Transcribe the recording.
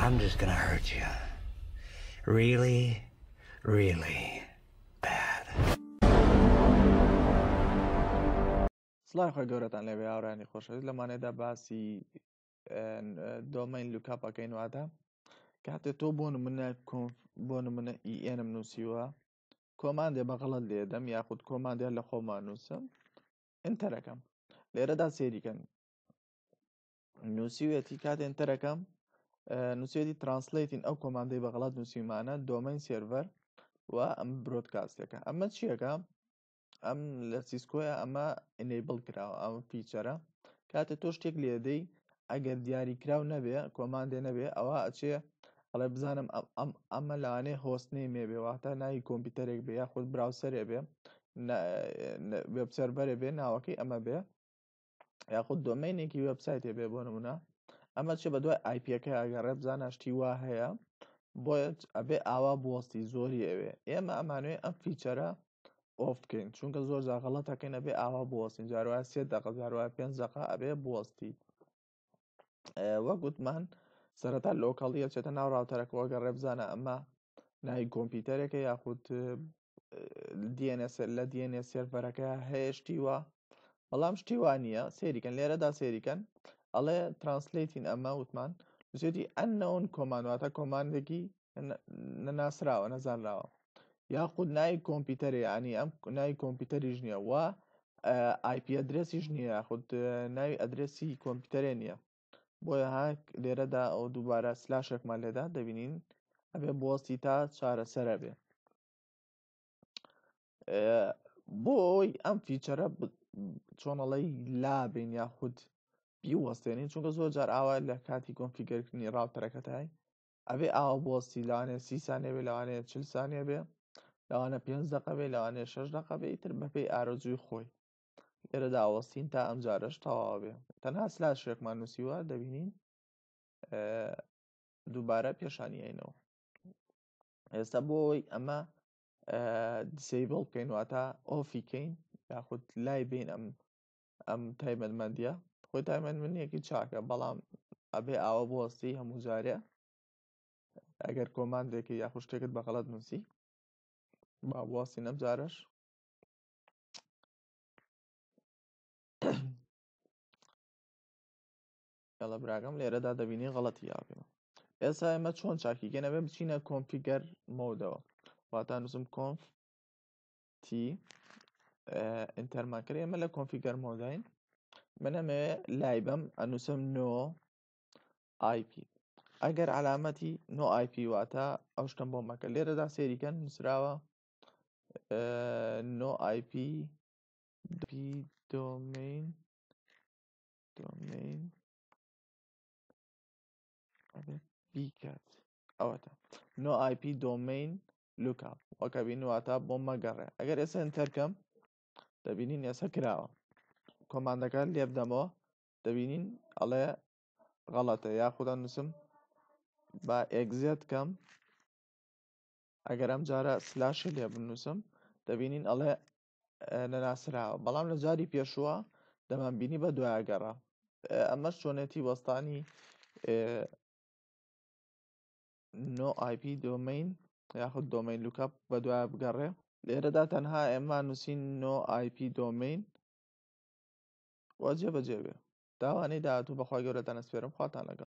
I'm just gonna hurt you. Really, really bad. سڵای خۆی گەورەتان لەوێ ئاورانی خۆشەویست لەمانێدا باسی دۆمین لوکاپەکەین واتە کاتێک تۆ بۆ نمونە ئینم نووسیوە کۆماندێ بەغەڵەت لێدەم یاخود کۆماندیان لە خۆمان نووسم ئینتەرەکەم لێرەدا سێریکەن نووسیوێتی کاتێ ئینتەرەکەم نووسێتی ترانسلیتین ئەو کۆماندەی بەغەڵەت نووسیمانە دۆمین سێرڤەر و ئەم برۆدکاستەکە ئەمە چیەکە ئەم لە سیسکۆیە ئەمە ئینیبڵ کراوە ئەم فیچەرە کاتێ تۆ شتێک لێدەی ئەگەر دیاریکراو نەبێ کۆماندێ نەبێ ئەوە ئەچێ ئەڵێ بزانم ئەمە لەوانەیە هۆستنەی مێبێ واتە ناوی کۆمپیوتەرێک بێ یاخود براوسەرێ بێ وێبسەرڤەرێ بێ ناوەکەی ئەمە بێ یاخود دۆمینێکی وێبسایتێ بێ بۆ نمونە ئەمە چێ بە دوای ئایپیەکە ئەگەڕێ بزانە شتی وا هەیە بۆیە ئەبێ ئاوا بوەستی زۆری ئەوێ ئێمە ئەمانوێ ئەم فیچەرە ئۆف بکەین چونکە زۆر جا غەڵەتەکەین ئەبێ ئاوا بوەستین جاروایە 3 دقە جاروایە 5 دقە ئەبێ بوەستی وەک گوتمان سەرەتا لۆکەڵیە چێتە ناو ڕاوتەرەکەەوە گەڕێ بزانە ئەمە ناوی کۆمپیوتەرێکە یاخود لە DNS سێرڤەرەکە هەیە شتی وە بەڵام شتی وان نییە سێریکەن لێرەدا سێریکەن ئەڵێ ترانسلیتین ئەمە وتمان نووسێتی ئەننەون کۆماندواتە کۆماندێکی نەناسراوە نەزانراوە یاخود ناوی کۆمپیوتەرێ ینی ئەم ناوی کۆمپیوتەریش نییە و آیپ ئەدرێسیش نییە یاخود ناوی ئەدرێسی کۆمپیوتەرێ نییە بۆیە هاک لێرەدا ئەو دووبارە سلاشێکمان لێدا دەبینین ئەبێ بوەستی تا چارەسەرە بێ بۆی ئەم فیچەرە چۆنەڵی لابین یاخود بیوەستێنین چونکە زۆر جار ئاوا لە کاتی کۆنفیگەرکردنی ڕاوتەرەکەتای ئەبێ ئاوا بوەستی لەوانەیە 30 سانیە بێ لەوانەیە 40 سانیە بێ لەوانە 5 دقە بێ لەوانەیە 6 دقە بێ ئیتر بەپێی ئارەزووی خۆی لێرەدا ئاوەستین تا ئەم جارەش تەواو بێ تەنها سلاشێکمان نووسیوە دەبینین دووبارە پێشانیینەوە ئێستا بۆی ئەمە دیسیبڵ بکەین واتە ئۆفیکەین یاخود لای بین ئەم تایبەتمەندیە خۆی تایبەتمەندیەکی چاکە بەڵام ئەبێ ئاوە بوەستی هەموو جارێ ئەگەر کۆماندێکی یاخود شتێکت بەغەڵەت نووسی با بوەستی ئەم جارەش یاڵە براگەم لێرەدا دەبینی غەڵەتی یابێمە ئێستا ئێمە چۆن چاکیگەنەوێ بچینە کۆنفیگەر مۆدەوە واتە نووسم کۆنف تی ئینتەرمان کرد ئێمە لە کۆنفیگەر مۆداین منەمێ لای بەم ئەنووسم نۆ IP ئەگەر علامەتی نۆ IP واتە ئەو شتم بۆ مەکە لێرەدا سێریکەن نووسراوە نۆ IP دۆمین بیکات ئەوەتە نۆ IP دۆمین لوکاپ وەکە بین واتە بۆ مەگەڕێ ئەگەر ئێستا ئینتەرکەم دەبینین ئێستا کراوە کۆماندەکە لێبدەمەوە دەبینین ئەڵێ غەڵەتە یاخودە نووسم با ئێگزێت کەم ئەگەر ئەم جارە سلاشی لێ بنووسم دەبینین ئەڵێ نەناسراوە بەڵام لە جاری پێشووە دەمانبینی بە دوایەگەڕا ئەمەش چۆنێتی وەستانی نۆ IP دۆمین یاخود دۆمین لوکاپ بە دوایە بگەڕێ لێرەدا تەنها ئێمە نووسین نۆ IP دۆمین وە جێبەجێ بێ داوانەی داهاتوو بەخوای گەورەتان ئەسپێرم خواتان لەگەڵ